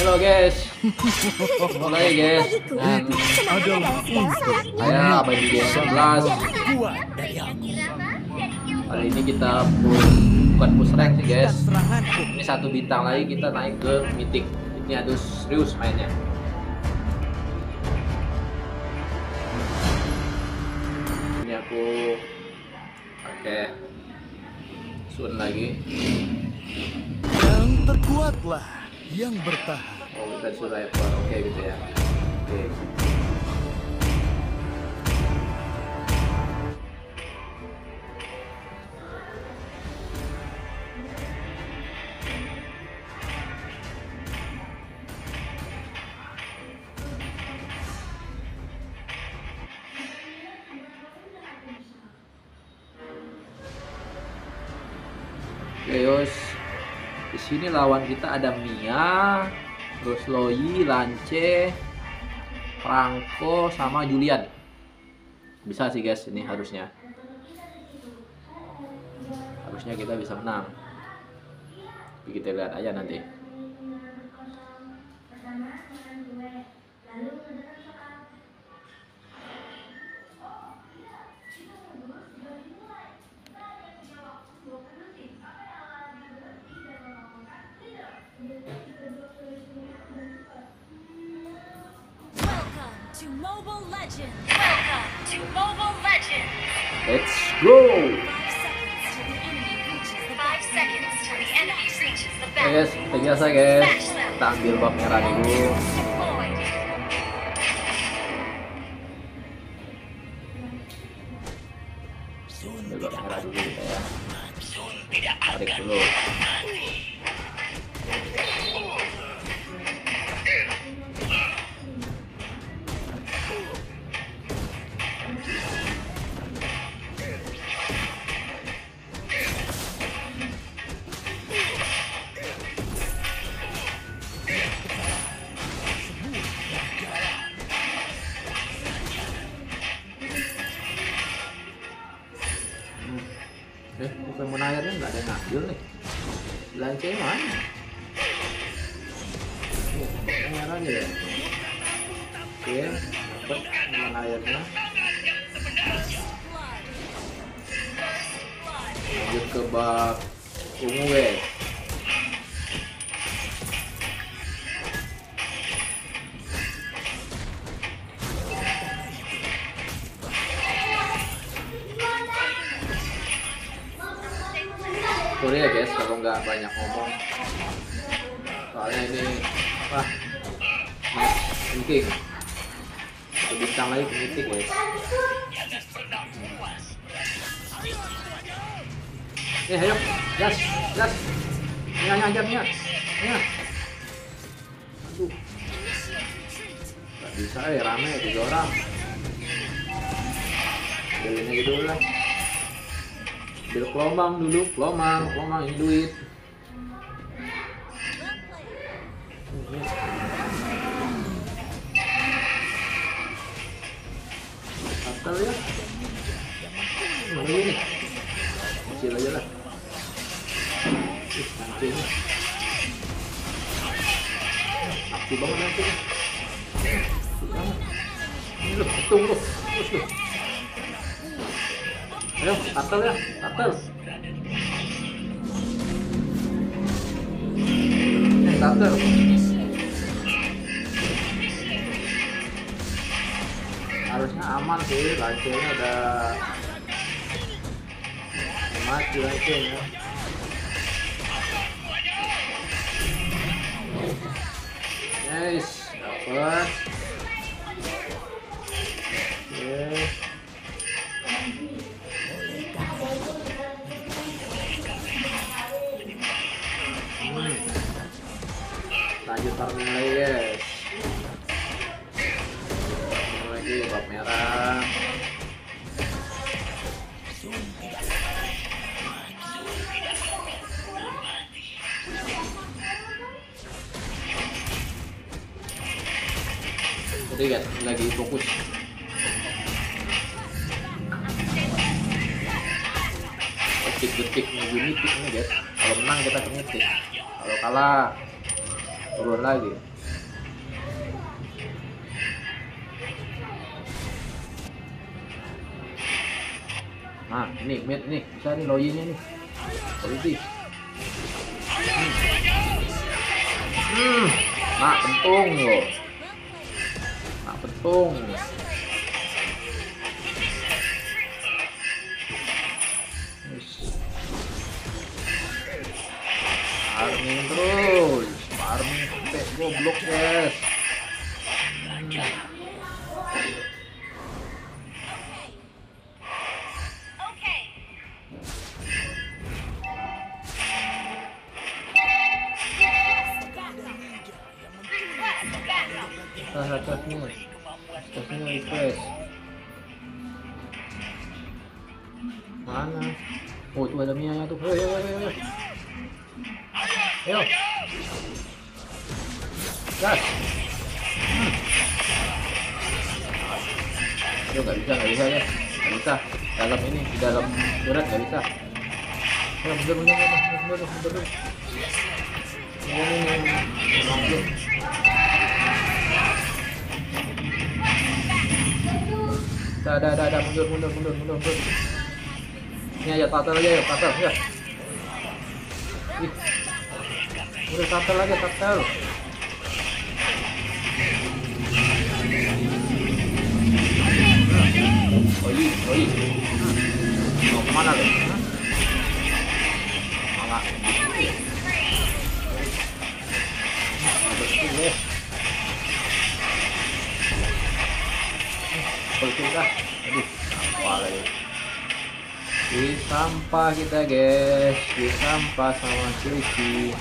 Halo guys, mulai guys. Dan saya Abadi Game 11. Kali ini kita bukan push rank sih guys. Ini satu bintang lagi kita naik ke mythic. Ini harus serius mainnya. Ini aku pakai sun lagi. Yang terkuatlah yang bertahan. Oh, kita survivor. Oke gitu ya. Oke. Oke, yos. Di sini lawan kita ada Mia, terus Loi, Lance, Franco, sama Julian. Bisa sih guys, ini harusnya kita bisa menang. Tapi kita lihat aja nanti. To Mobile Legends. Welcome to Mobile Legends. Let's go. 5 seconds till the enemy reaches the Oke guys, battlefield. seperti biasa guys, kita ambil bab merah dulu. Deployed. Ambil bab merah dulu kita ya. Tarik dulu. Pokemon airnya nggak ada yang ngambil nih. Lance mana? Merah aja ya. Oke, dapat Pokemon airnya. Lanjut ke bab ungu guys. Sorry ya guys kalau nggak banyak ngomong, soalnya ini wah penting satu bintang lagi penting guys. Ayo gas gas Nia ajar Nia. Aduh nggak bisa ya, rame 3 orang. Ambilin aja dulu lah. Ambil kelomang dulu, kelomang ini duit. Fatal ya. Mana ini? Kecil aja lah. Nantinya. Aktif banget nanti. Ini loh, hitung loh. Terus loh. Ayo, tatel ya, tatel. Tatel. Harusnya aman sih, lancenya udah mati lancenya. Nice, dapat. Oke. Lanjut farming lagi guys. Farming lagi bab merah. Jadi guys lagi fokus. Detik-detik menuju mythic nih guys. Kalau menang kita ke mythic, kalau kalah turun lagi. Nah, ini mid nih, bisa nih loyinya nih. Polisi. Nah, pentung loh. Nah, pentung. Farming terus, farming sampai goblok guys. Okay. Atasnya refresh. Mana? Oh, itu ada Mia tuh. Ayo. Gas. Aduh, nggak bisa ya. Nggak bisa. Dalam ini, di dalam berat nggak bisa. Ayo, mundur. Dah, mundur. Ini aja, tatel aja ya, tatel ya. Ih. Udah tatel aja, tatel. Oi. Mau kemana lu? Malah. Betul deh. Betul dah. Aduh, apa lagi? Di sampah kita guys, di sampah sama Cici.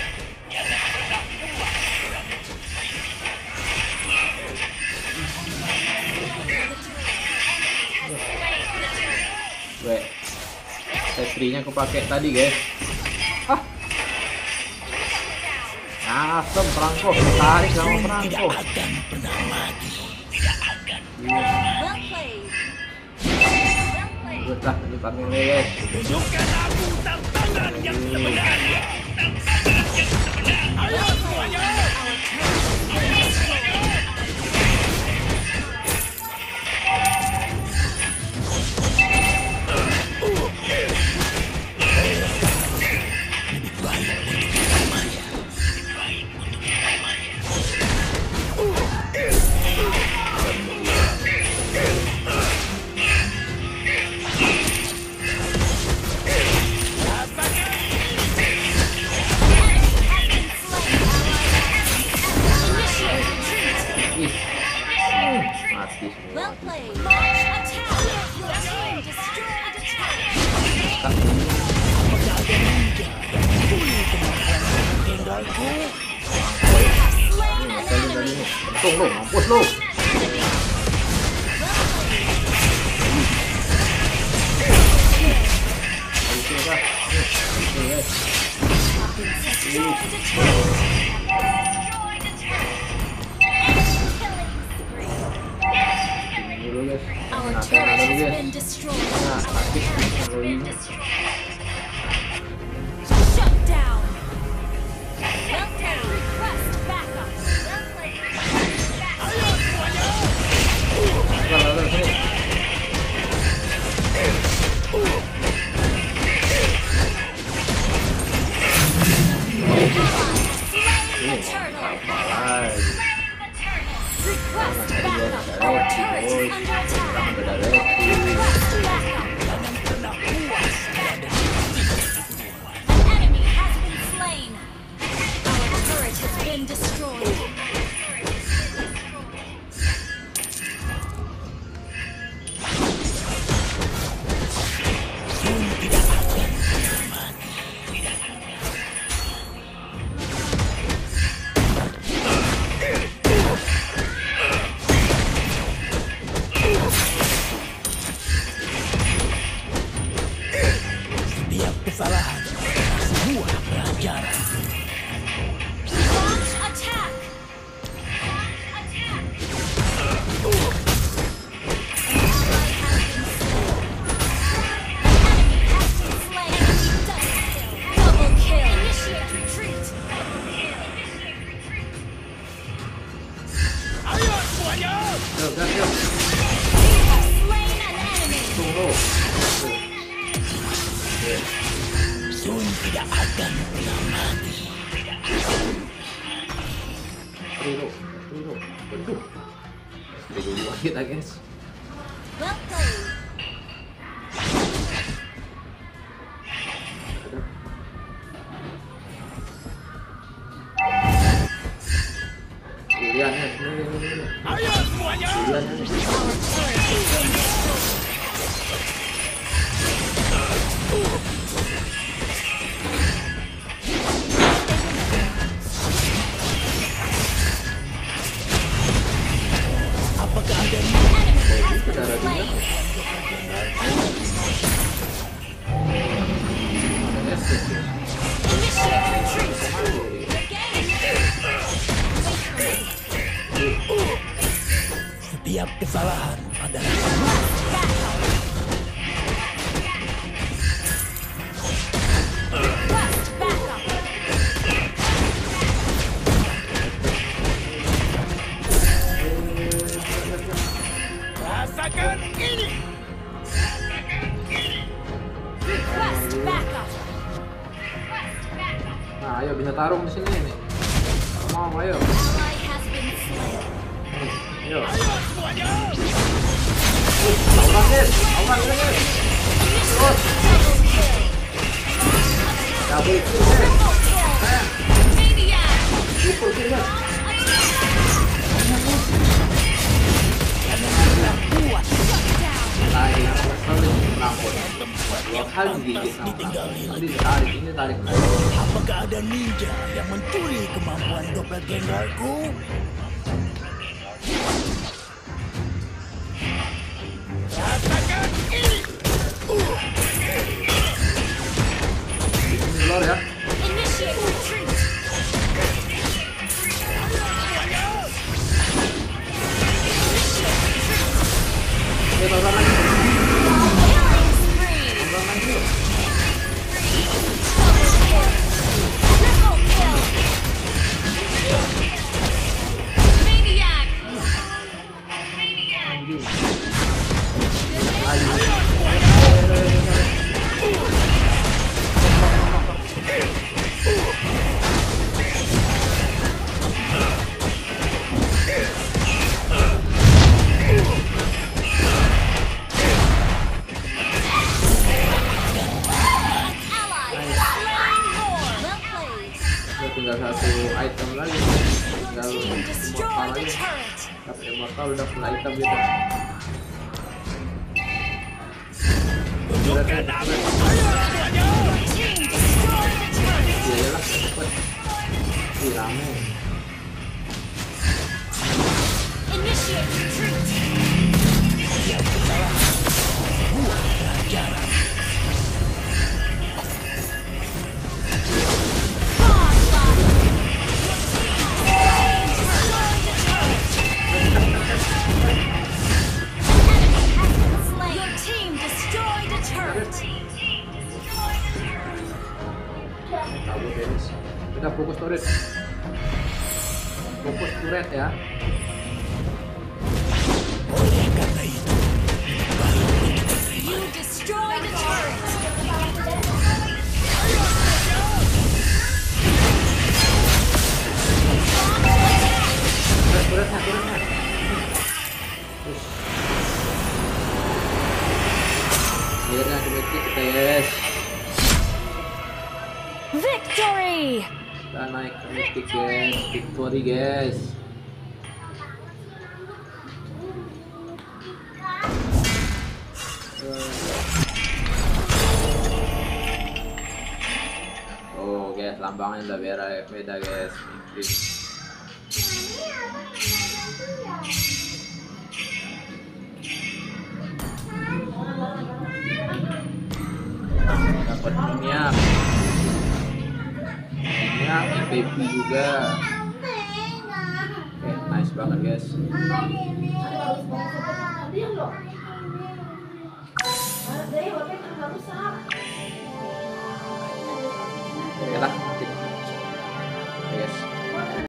Weh, T3-nya aku pakai tadi guys. Asem perangko, tarik sama perangko. Well played. Udah, ini farming guys. Tunjukkan aku tantangan yang sebenarnya. Ayo semuanya. Mati semua. Well played. Launch attack. Your team destroyed a turret. Slain an enemy. Untung lu, mampus lu. Our turret has been destroyed. Nah, aktif teknologinya. Shut down. Well played. Request backup. Well played. Lalu sini. Apa lagi? Request backup. Our turret is under attack. Udah Request backup. Jangan pernah puas, Astro. Waduh. Astro duluan kita guys. Well played. Julian ya, ini. Ayo semuanya. Julian ya. Apakah ada Itu darah dia. Ada SS. Initiate retreat. setiap kesalahan adalah Request backup. rasakan ini. Request backup. Nah, ayo bisa tarung di sini nih. Mau, ayo. Ally has been slain. Ayo. Ayo semuanya. Aura guys, guys. Terus. Double kill guys. Maniac. Triple kill guys. Tadi selalu melampun. Dua kali gigit sama Tadi ditarik, ini tarik. Apakah ada ninja yang mencuri kemampuan doppelgangerku? Rasakan ini. Ini lor ya. Initiate retreat. Tonton lagi. Killing spree. Tonton lagi yuk. Triple kill. Maniac. Anjing. Ayo. Ally slain more. Well played. Udah tinggal satu item lagi. Tinggal Team immortal destroy the lagi. turret. Dapat immortal udah full item gitu. Tunjukkan aku. Ayo semuanya. Team destroy the turret. Iya lah, cepet. Ih, rame. Initiate retreat. Your team destroyed a turret. Kabur Dennis. Kita fokus turret. Fokus turret ya. Oleh karena itu, You destroyed a turret. Turretnya. Terus. Akhirnya dimiliki kita guys. Victory! Kita naik ke mythic guys. Victory guys. Oh guys, lambangnya udah beda guys. Mythic. Dapat minyak, MVP juga. Oke, nice banget guys. Oke lah,